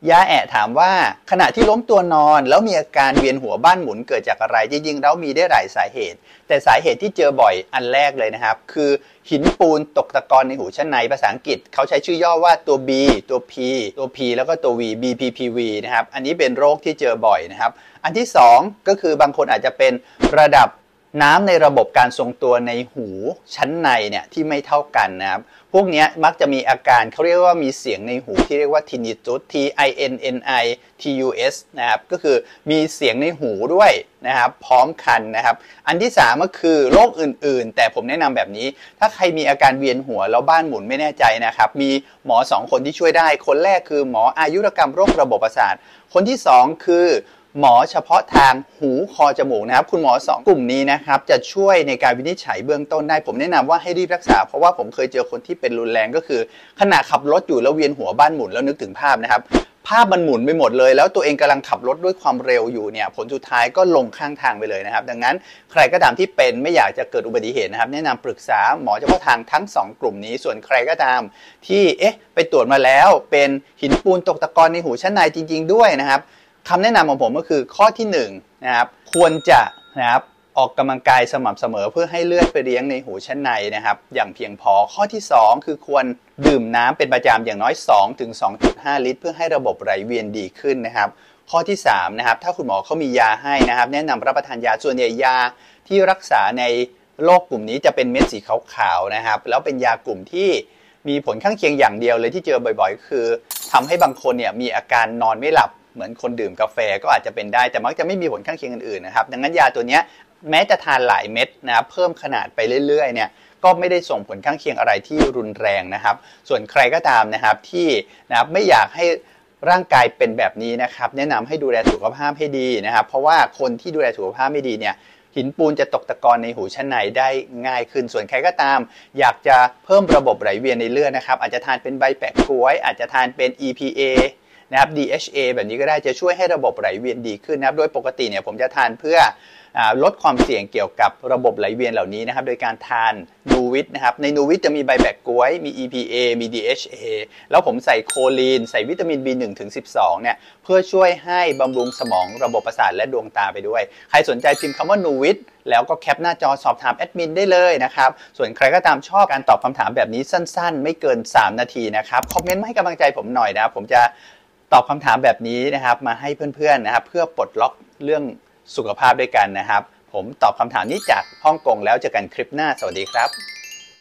ยาแอะถามว่าขณะที่ล้มตัวนอนแล้วมีอาการเวียนหัวบ้านหมุนเกิดจากอะไรจริงๆแล้วมีได้หลายสาเหตุแต่สาเหตุที่เจอบ่อยอันแรกเลยนะครับคือหินปูนตกตะกอนในหูชั้นในภาษาอังกฤษเขาใช้ชื่อย่อว่าตัว B ตัว P ตัว P แล้วก็ตัว V BPPV นะครับอันนี้เป็นโรคที่เจอบ่อยนะครับอันที่2ก็คือบางคนอาจจะเป็นระดับน้ำในระบบการทรงตัวในหูชั้นในเนี่ยที่ไม่เท่ากันนะครับพวกนี้มักจะมีอาการเขาเรียกว่ามีเสียงในหูที่เรียกว่า tinnitus TINNITUS นะครับก็คือมีเสียงในหูด้วยนะครับพร้อมกันนะครับอันที่3ก็คือโรคอื่นๆแต่ผมแนะนำแบบนี้ถ้าใครมีอาการเวียนหัวแล้วบ้านหมุนไม่แน่ใจนะครับมีหมอ2คนที่ช่วยได้คนแรกคือหมออายุรกรรมโรคระบบประสาทคนที่2คือหมอเฉพาะทางหูคอจมูกนะครับคุณหมอ2กลุ่มนี้นะครับจะช่วยในการวินิจฉัยเบื้องต้นได้ผมแนะนำว่าให้รีบรักษาเพราะว่าผมเคยเจอคนที่เป็นรุนแรงก็คือขณะขับรถอยู่แล้วเวียนหัวบ้านหมุนแล้วนึกถึงภาพนะครับภาพมันหมุนไปหมดเลยแล้วตัวเองกำลังขับรถด้วยความเร็วอยู่เนี่ยผลสุดท้ายก็ลงข้างทางไปเลยนะครับดังนั้นใครก็ตามที่เป็นไม่อยากจะเกิดอุบัติเหตุนะครับแนะนำปรึกษาหมอเฉพาะทางทั้ง2กลุ่มนี้ส่วนใครก็ตามที่ไปตรวจมาแล้วเป็นหินปูนตกตะกอนในหูชั้นในจริงๆด้วยนะครับคำแนะนำของผมก็คือข้อที่1นะครับควรจะนะครับออกกำลังกายสม่ำเสมอเพื่อให้เลือดไปเลี้ยงในหูชั้นในนะครับอย่างเพียงพอข้อที่2คือควรดื่มน้ำเป็นประจำอย่างน้อย 2-2.5 ลิตรเพื่อให้ระบบไหลเวียนดีขึ้นนะครับข้อที่3นะครับถ้าคุณหมอเขามียาให้นะครับแนะนำรับประทานยาส่วนใหญ่ยาที่รักษาในโรคกลุ่มนี้จะเป็นเม็ดสีขาวๆนะครับแล้วเป็นยากลุ่มที่มีผลข้างเคียงอย่างเดียวเลยที่เจอบ่อยๆคือทำให้บางคนเนี่ยมีอาการนอนไม่หลับเหมือนคนดื่มกาแฟก็อาจจะเป็นได้แต่มักจะไม่มีผลข้างเคียงอื่นๆนะครับดังนั้นยาตัวนี้แม้จะทานหลายเม็ดนะครับเพิ่มขนาดไปเรื่อยๆเนี่ยก็ไม่ได้ส่งผลข้างเคียงอะไรที่รุนแรงนะครับส่วนใครก็ตามนะครับที่นะครับไม่อยากให้ร่างกายเป็นแบบนี้นะครับแนะนำให้ดูแลสุขภาพให้ดีนะครับเพราะว่าคนที่ดูแลสุขภาพไม่ดีเนี่ยหินปูนจะตกตะกอนในหูชั้นในได้ง่ายขึ้นส่วนใครก็ตามอยากจะเพิ่มระบบไหลเวียนในเลือดนะครับอาจจะทานเป็นใบแปะก๊วยอาจจะทานเป็น EPA นะครับ DHA แบบนี้ก็ได้จะช่วยให้ระบบไหลเวียนดีขึ้นนะครับโดยปกติเนี่ยผมจะทานเพื่อลดความเสี่ยงเกี่ยวกับระบบไหลเวียนเหล่านี้นะครับโดยการทานนูวิตนะครับในนูวิตจะมีใบแบกก๊วยมี EPA มี DHA แล้วผมใส่โคลีนใส่วิตามิน B1-12 เนี่ยเพื่อช่วยให้บำรุงสมองระบบประสาทและดวงตาไปด้วยใครสนใจพิมพ์คำว่านูวิตแล้วก็แคปหน้าจอสอบถามแอดมินได้เลยนะครับส่วนใครก็ตามชอบการตอบคำถามแบบนี้สั้นๆไม่เกิน3นาทีนะครับคอมเมนต์มาให้กำลังใจผมหน่อยนะผมจะตอบคำถามแบบนี้นะครับมาให้เพื่อนๆนะครับเพื่อปลดล็อกเรื่องสุขภาพด้วยกันนะครับผมตอบคำถามนี้จากฮ่องกงแล้วเจอกันคลิปหน้าสวัสดีครับ